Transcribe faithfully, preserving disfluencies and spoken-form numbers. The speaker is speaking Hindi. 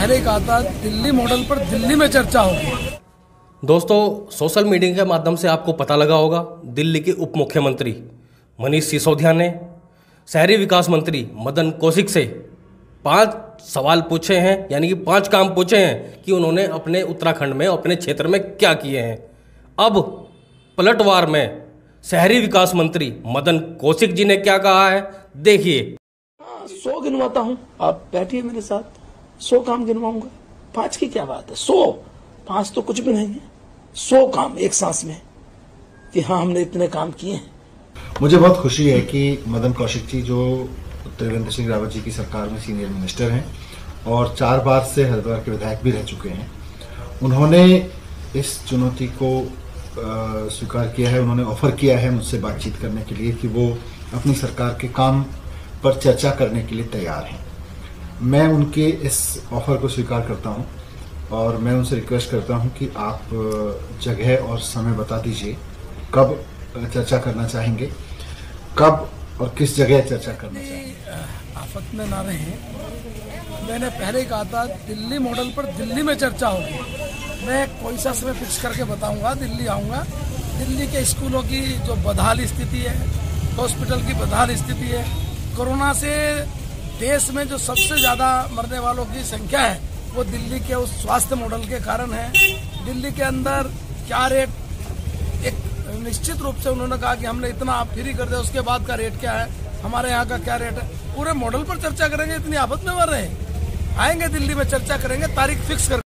पहले ही कहा था, दिल्ली मॉडल पर दिल्ली में चर्चा होगी। दोस्तों, सोशल मीडिया के माध्यम से आपको पता लगा होगा, दिल्ली के उप मुख्यमंत्री मनीष सिसोदिया ने शहरी विकास मंत्री मदन कौशिक से पांच सवाल पूछे हैं, यानी कि पांच काम पूछे हैं कि उन्होंने अपने उत्तराखंड में, अपने क्षेत्र में क्या किए हैं। अब पलटवार में शहरी विकास मंत्री मदन कौशिक जी ने क्या कहा है, देखिए। सौ गिनवाता हूँ, आप बैठिए मेरे साथ, सौ काम गिनवाऊंगा। पांच की क्या बात है, सौ पांच तो कुछ भी नहीं है, सौ काम एक सांस में कि हाँ हमने इतने काम किए हैं। मुझे बहुत खुशी है कि मदन कौशिक जी, जो त्रिवेंद्र सिंह रावत जी की सरकार में सीनियर मिनिस्टर हैं और चार बार से हरिद्वार के विधायक भी रह चुके हैं, उन्होंने इस चुनौती को स्वीकार किया है। उन्होंने ऑफर किया है मुझसे बातचीत करने के लिए कि वो अपनी सरकार के काम पर चर्चा करने के लिए तैयार हैं। मैं उनके इस ऑफर को स्वीकार करता हूं और मैं उनसे रिक्वेस्ट करता हूं कि आप जगह और समय बता दीजिए, कब चर्चा करना चाहेंगे, कब और किस जगह चर्चा करना चाहेंगे। आफत में ना रहे, मैंने पहले ही कहा था, दिल्ली मॉडल पर दिल्ली में चर्चा होगी। मैं कोई सा समय फिक्स करके बताऊंगा, दिल्ली आऊंगा। दिल्ली के स्कूलों की जो बदहाल स्थिति है, हॉस्पिटल की बदहाल स्थिति है, कोरोना से देश में जो सबसे ज्यादा मरने वालों की संख्या है, वो दिल्ली के उस स्वास्थ्य मॉडल के कारण है। दिल्ली के अंदर क्या रेट, एक निश्चित रूप से उन्होंने कहा कि हमने इतना आप फ्री कर दिया, उसके बाद का रेट क्या है, हमारे यहाँ का क्या रेट है, पूरे मॉडल पर चर्चा करेंगे। इतनी आफत में मर रहे हैं, आएंगे दिल्ली में चर्चा करेंगे, तारीख फिक्स कर